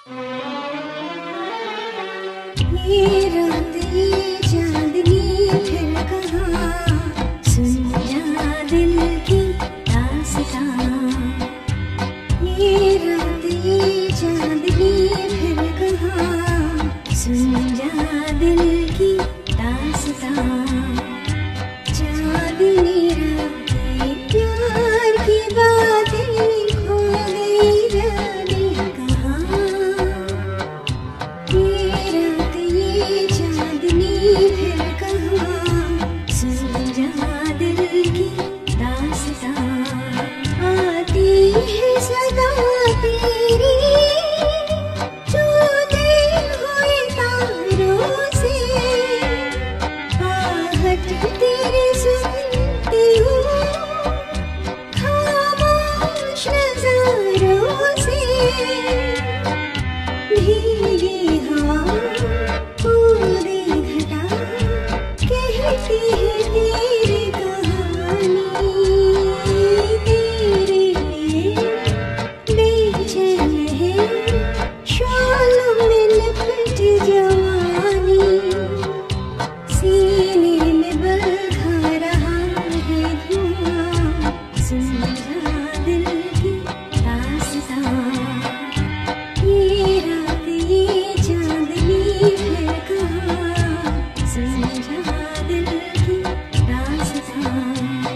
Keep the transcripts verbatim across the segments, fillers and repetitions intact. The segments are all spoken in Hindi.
ये रात ये चांदनी फिर कहाँ, सुन जा दिल की दास्तां। ये रात ये चांदनी फिर कहाँ, सुन जा दिल की दास्तां। चांदनी रातें प्यार की बातें खो गई जाने कहाँ। ये रात ये चांदनी फिर कहाँ, सुन जा दिल की दास्तां। आती है सदा तेरी टूटे हुए तारों से, आहट तेरी सुनती हूँ खामोश नज़ारों से। भीगी हवा पूरी घटा कहती है तेरी कहानी। तेरे लिए बेचैन है शोलों में लिपटी जवानी। सीने में बरखा रहा है धुआं, सुन जा दिल की दास्तां। ये रात ये चांदनी फिर कहाँ, सुन जा दिल की दास्तां।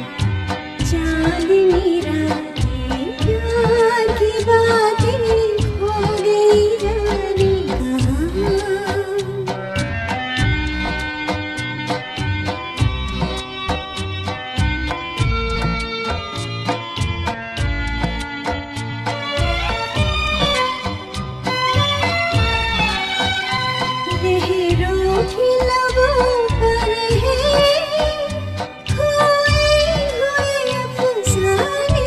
चांदनी रातें प्यार की बातें खो गई जाने कहाँ। लहरों की लबों पर है खोए हुए अफसाने।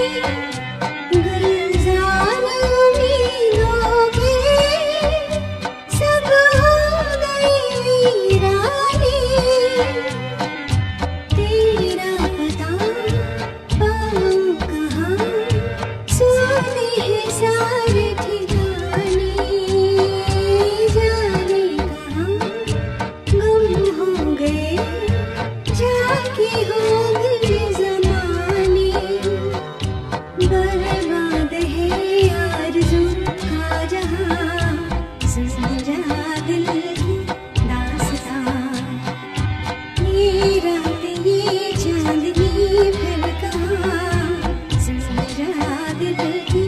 गुलजार उम्मीदों के सब हो गए वीराने। तेरा पता पाऊँ कहाँ, सुने हैं सारे ठिकाने। जाने कहाँ गुम हो गए जाके हो गए ज़माने। बर्बाद है आरज़ू का जहाँ, सुन जा दिल की दास्तां। ये रात ये चांदनी फिर कहाँ, सुन जा दिल की